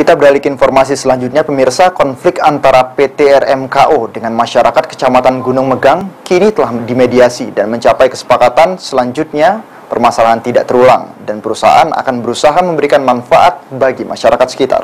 Kita beralih ke informasi selanjutnya, pemirsa. Konflik antara PT RMKO dengan masyarakat Kecamatan Gunung Megang kini telah dimediasi dan mencapai kesepakatan. Selanjutnya, permasalahan tidak terulang dan perusahaan akan berusaha memberikan manfaat bagi masyarakat sekitar.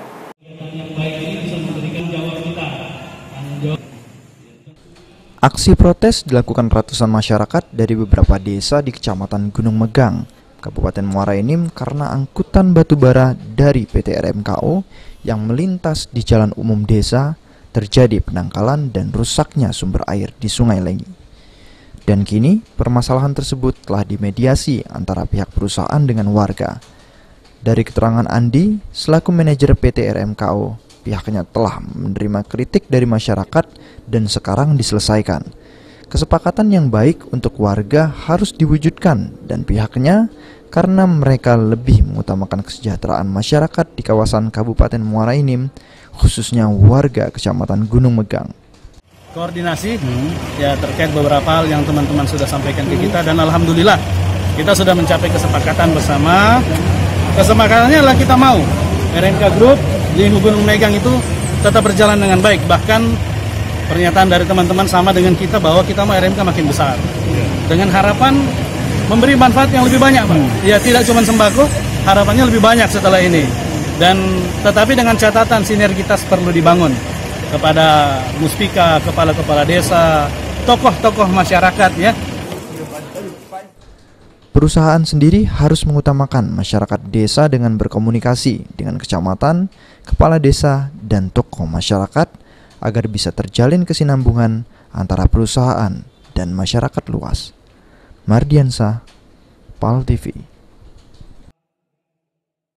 Aksi protes dilakukan ratusan masyarakat dari beberapa desa di Kecamatan Gunung Megang, Kabupaten Muara Enim karena angkutan batubara dari PT RMKO yang melintas di jalan umum desa terjadi penangkalan dan rusaknya sumber air di Sungai Lengi. Dan kini permasalahan tersebut telah dimediasi antara pihak perusahaan dengan warga. Dari keterangan Andi, selaku manajer PT RMKO, pihaknya telah menerima kritik dari masyarakat dan sekarang diselesaikan. Kesepakatan yang baik untuk warga harus diwujudkan dan pihaknya karena mereka lebih mengutamakan kesejahteraan masyarakat di kawasan Kabupaten Muara Enim, khususnya warga Kecamatan Gunung Megang. Koordinasi ya terkait beberapa hal yang teman-teman sudah sampaikan ke kita dan alhamdulillah kita sudah mencapai kesepakatan bersama. Kesepakatannya adalah kita mau RMK Group di Gunung Megang itu tetap berjalan dengan baik, bahkan pernyataan dari teman-teman sama dengan kita bahwa kita mau RMK makin besar dengan harapan memberi manfaat yang lebih banyak, Pak. Ya tidak cuma sembako, harapannya lebih banyak setelah ini. Dan tetapi dengan catatan sinergitas perlu dibangun kepada Muspika, kepala-kepala desa, tokoh-tokoh masyarakat ya. Perusahaan sendiri harus mengutamakan masyarakat desa dengan berkomunikasi dengan kecamatan, kepala desa, dan tokoh masyarakat agar bisa terjalin kesinambungan antara perusahaan dan masyarakat luas. Mardiansa, PAL TV.